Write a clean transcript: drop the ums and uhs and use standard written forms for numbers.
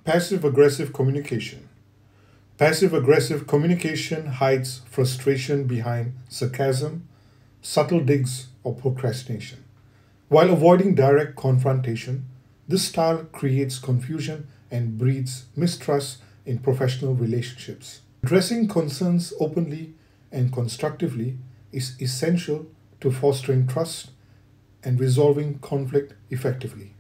Passive-aggressive communication. Passive-aggressive communication hides frustration behind sarcasm, subtle digs, or procrastination. While avoiding direct confrontation, this style creates confusion and breeds mistrust in professional relationships. Addressing concerns openly and constructively is essential to fostering trust and resolving conflict effectively.